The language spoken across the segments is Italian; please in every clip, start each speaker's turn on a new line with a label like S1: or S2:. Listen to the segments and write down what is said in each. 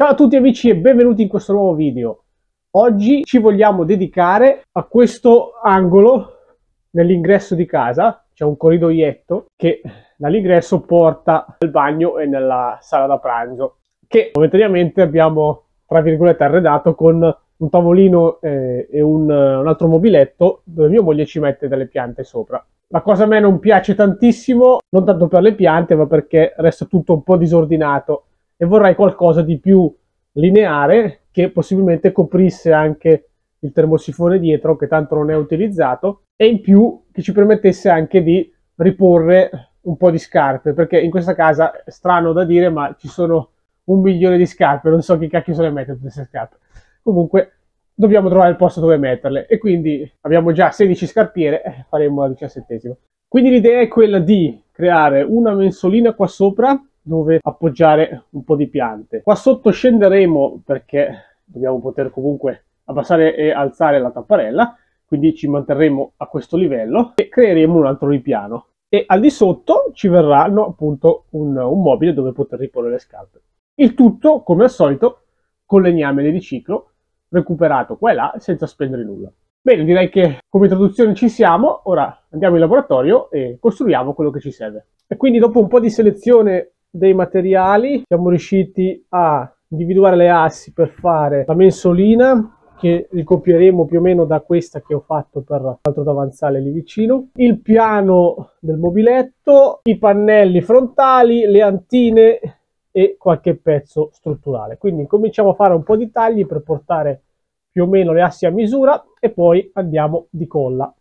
S1: Ciao a tutti amici e benvenuti in questo nuovo video. Oggi ci vogliamo dedicare a questo angolo nell'ingresso di casa. C'è un corridoietto che dall'ingresso porta al bagno e nella sala da pranzo, che momentaneamente abbiamo, tra virgolette, arredato con un tavolino e un altro mobiletto dove mia moglie ci mette delle piante sopra. La cosa a me non piace tantissimo, non tanto per le piante, ma perché resta tutto un po' disordinato e vorrei qualcosa di più lineare che possibilmente coprisse anche il termosifone dietro, che tanto non è utilizzato, e in più che ci permettesse anche di riporre un po' di scarpe, perché in questa casa è strano da dire, ma ci sono 1 milione di scarpe, non so chi cacchio se le mette tutte queste scarpe. Comunque dobbiamo trovare il posto dove metterle e quindi abbiamo già 16 scarpiere, faremo la 17ª. Quindi l'idea è quella di creare una mensolina qua sopra dove appoggiare un po' di piante. Qua sotto scenderemo perché dobbiamo poter comunque abbassare e alzare la tapparella, quindi ci manterremo a questo livello e creeremo un altro ripiano. E al di sotto ci verranno appunto un mobile dove poter riporre le scarpe. Il tutto, come al solito, con legname di riciclo, recuperato qua e là senza spendere nulla. Bene, direi che come introduzione ci siamo, ora andiamo in laboratorio e costruiamo quello che ci serve. E quindi dopo un po' di selezione dei materiali siamo riusciti a individuare le assi per fare la mensolina, che ricopieremo più o meno da questa che ho fatto per l'altro davanzale lì vicino, il piano del mobiletto, i pannelli frontali, le antine e qualche pezzo strutturale. Quindi cominciamo a fare un po' di tagli per portare più o meno le assi a misura e poi andiamo di colla.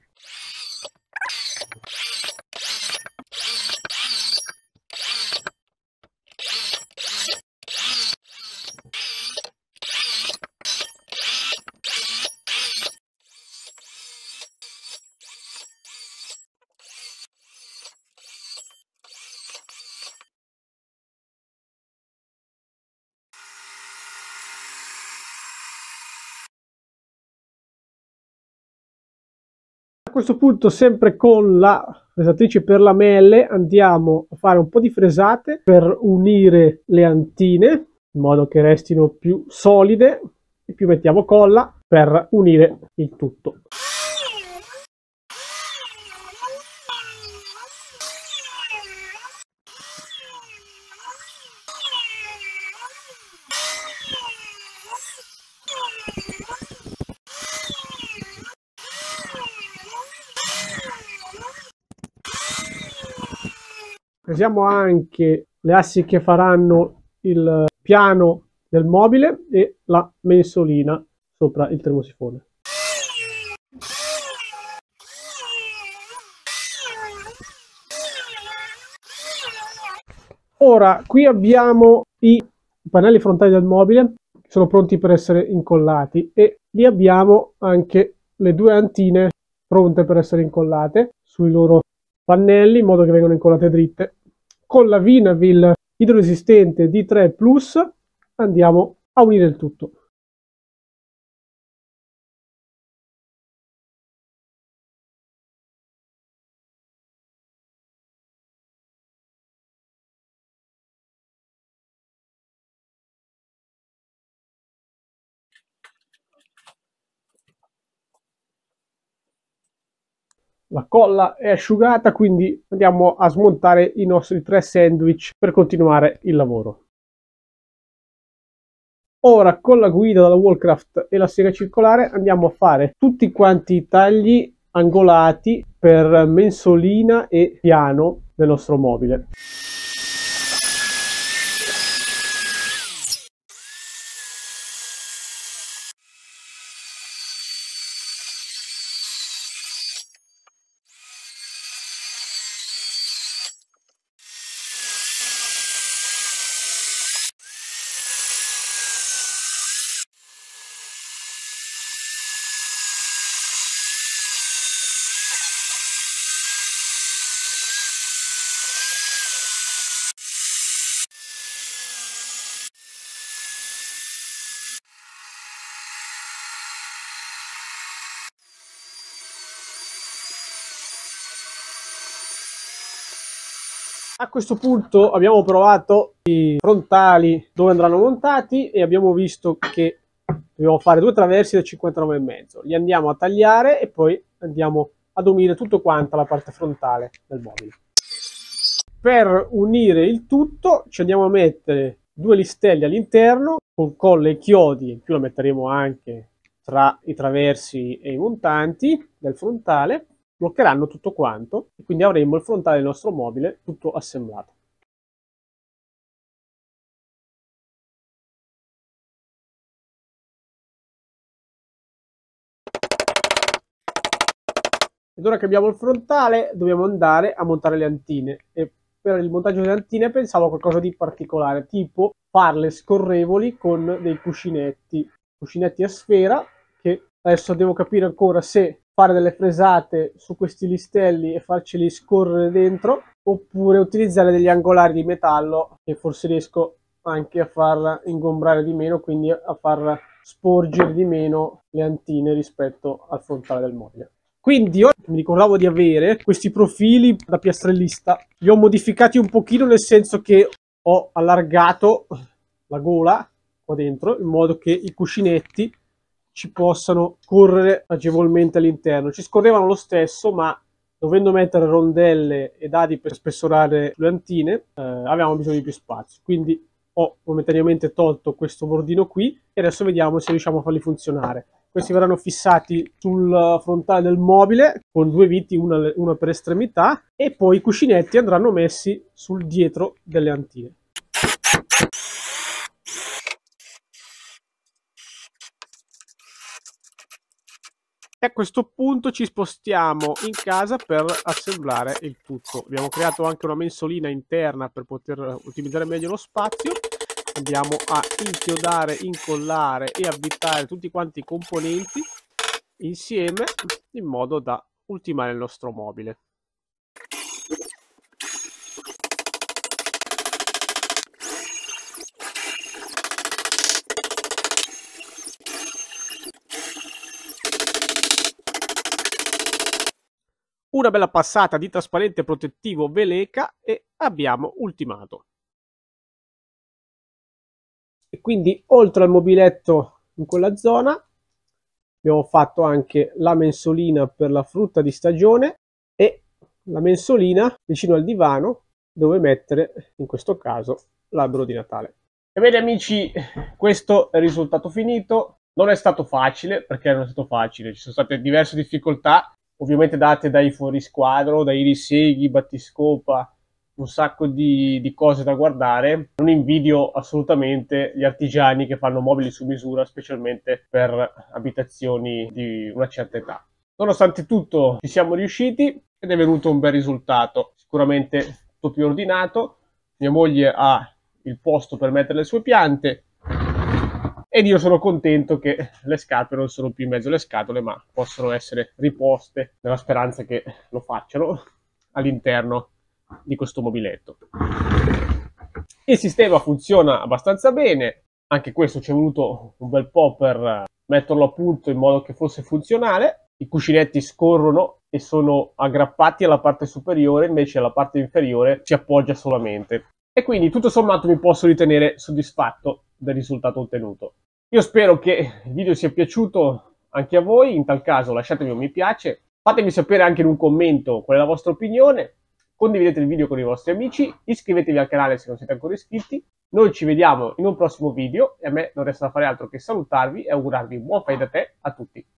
S1: A questo punto, sempre con la fresatrice per lamelle, andiamo a fare un po' di fresate per unire le antine in modo che restino più solide e più mettiamo colla per unire il tutto. Presiamo anche le assi che faranno il piano del mobile e la mensolina sopra il termosifone. Ora qui abbiamo i pannelli frontali del mobile che sono pronti per essere incollati e lì abbiamo anche le due antine pronte per essere incollate sui loro pannelli in modo che vengano incollate dritte. Con la Vinavil idroresistente D3 Plus andiamo a unire il tutto. La colla è asciugata, quindi andiamo a smontare i nostri 3 sandwich per continuare il lavoro. Ora con la guida dalla Wallcraft e la sega circolare andiamo a fare tutti quanti i tagli angolati per mensolina e piano del nostro mobile. A questo punto abbiamo provato i frontali dove andranno montati e abbiamo visto che dobbiamo fare due traversi da 59,5. Li andiamo a tagliare e poi andiamo ad unire tutto quanto alla parte frontale del mobile. Per unire il tutto ci andiamo a mettere due listelli all'interno con colle e chiodi, in più la metteremo anche tra i traversi e i montanti del frontale, bloccheranno tutto quanto e quindi avremo il frontale del nostro mobile tutto assemblato. Ed ora che abbiamo il frontale dobbiamo andare a montare le antine e per il montaggio delle antine pensavo a qualcosa di particolare, tipo farle scorrevoli con dei cuscinetti a sfera, che adesso devo capire ancora se fare delle fresate su questi listelli e farceli scorrere dentro oppure utilizzare degli angolari di metallo che forse riesco anche a far ingombrare di meno, quindi a far sporgere di meno le antine rispetto al frontale del mobile. Quindi io mi ricordavo di avere questi profili da piastrellista, li ho modificati un pochino nel senso che ho allargato la gola qua dentro in modo che i cuscinetti ci possano scorrere agevolmente all'interno. Ci scorrevano lo stesso, ma dovendo mettere rondelle e dadi per spessorare le antine avevamo bisogno di più spazio, quindi ho momentaneamente tolto questo bordino qui e adesso vediamo se riusciamo a farli funzionare. Questi verranno fissati sul frontale del mobile con due viti, una per estremità, e poi i cuscinetti andranno messi sul dietro delle antine. E a questo punto ci spostiamo in casa per assemblare il tutto. Abbiamo creato anche una mensolina interna per poter ottimizzare meglio lo spazio. Andiamo a inchiodare, incollare e avvitare tutti quanti i componenti insieme in modo da ultimare il nostro mobile. Una bella passata di trasparente protettivo Veleca e abbiamo ultimato. E quindi oltre al mobiletto in quella zona abbiamo fatto anche la mensolina per la frutta di stagione e la mensolina vicino al divano dove mettere in questo caso l'albero di Natale. Ebbene amici, questo è il risultato finito. Non è stato facile, perché non è stato facile, ci sono state diverse difficoltà ovviamente date dai fuorisquadro, dai riseghi, battiscopa, un sacco di cose da guardare. Non invidio assolutamente gli artigiani che fanno mobili su misura, specialmente per abitazioni di una certa età. Nonostante tutto ci siamo riusciti ed è venuto un bel risultato, sicuramente tutto più ordinato. Mia moglie ha il posto per mettere le sue piante ed io sono contento che le scarpe non sono più in mezzo alle scatole, ma possono essere riposte nella speranza che lo facciano all'interno di questo mobiletto. Il sistema funziona abbastanza bene, anche questo ci è voluto un bel po' per metterlo a punto in modo che fosse funzionale. I cuscinetti scorrono e sono aggrappati alla parte superiore, invece alla parte inferiore si appoggia solamente. E quindi tutto sommato mi posso ritenere soddisfatto del risultato ottenuto. Io spero che il video sia piaciuto anche a voi, in tal caso lasciatemi un mi piace, fatemi sapere anche in un commento qual è la vostra opinione, condividete il video con i vostri amici, iscrivetevi al canale se non siete ancora iscritti, noi ci vediamo in un prossimo video e a me non resta da fare altro che salutarvi e augurarvi buon fai da te a tutti.